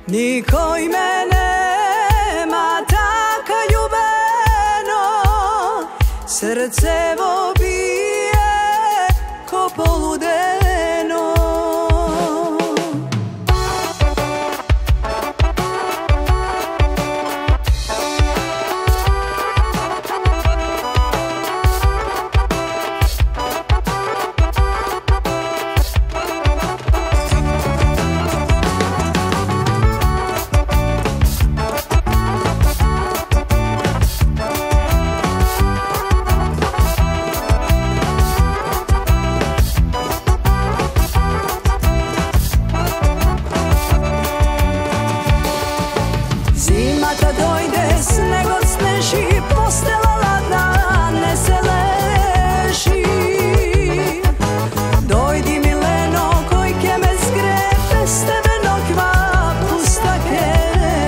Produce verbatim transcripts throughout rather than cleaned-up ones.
Niko i mene ma taka ljubeno, srce vo bije ko poludeno. Kad dojde sneg od sneži, postela ladna ne se leži. Dojdi mileno koji ke me zgre, bez tebe nokva pusta ke.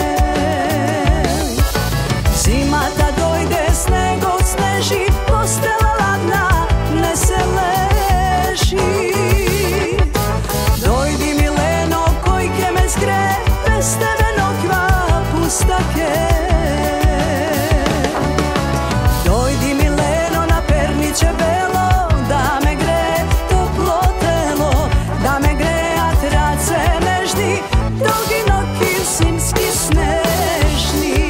Zima kad dojde sneg od sneži, postela ladna ne se leži. Dojdi mileno koji ke me zgre, bez tebe nokva pusta ke. Dojdi mileno na perniče belo, da me gre toplo telo, da me gre a trace nežni, dugi noki zimski snežni.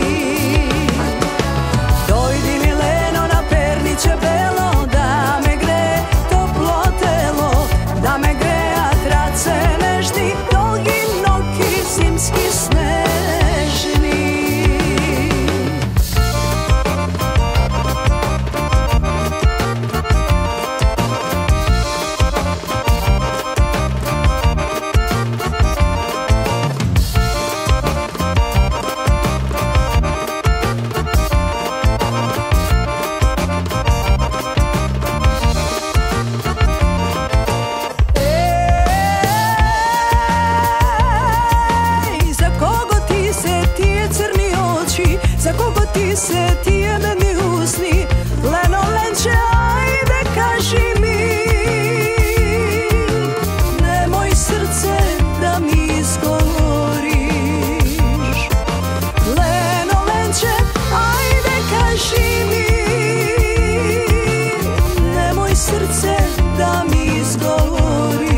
Dojdi mileno na perniče belo, da me gre toplo telo, da me gre a trace nežni, dugi noki zimski snežni. Za kogo ti se tije meni usni, leno lenče, ajde kaži mi. Nemoj srce da mi izgovoriš. Leno lenče, ajde kaži mi. Nemoj srce da mi izgovoriš.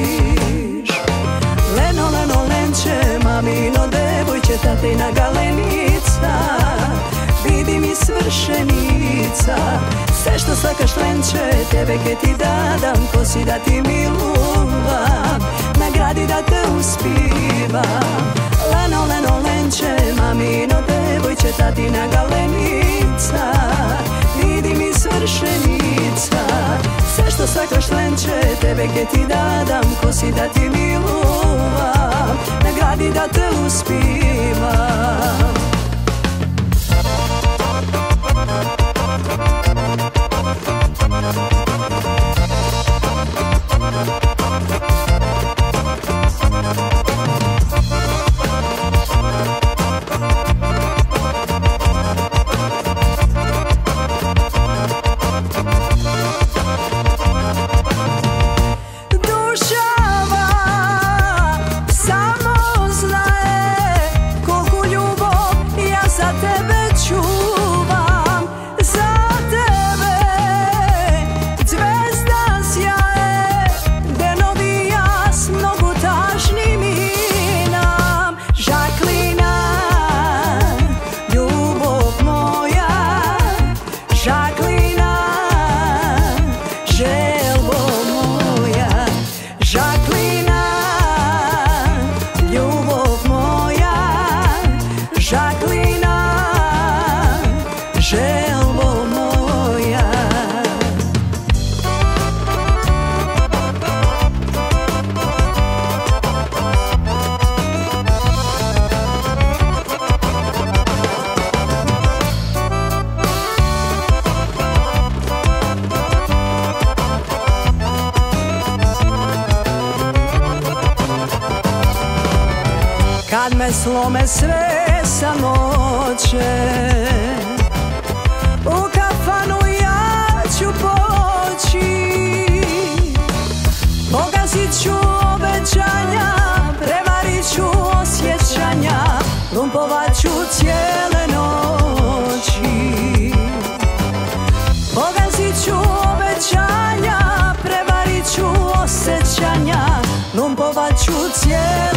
Leno, leno lenče, mamino devojče, tatina galenica, vidi mi svršenica. Sve što svakaš lenče, tebe ke ti dadam, ko si da ti miluvam, nagradi da te uspivam. Leno, leno lenče, mamino devojče, tatina galenica, vidi mi svršenica. Sve što svakaš lenče, tebe ke ti dadam, ko si da ti miluvam, nagradi da te uspivam. Kad me slome sve samoće, u kafanu ja ću poći, pogazit ću obećanja, prevarit ću osjećanja. non povaću cijeli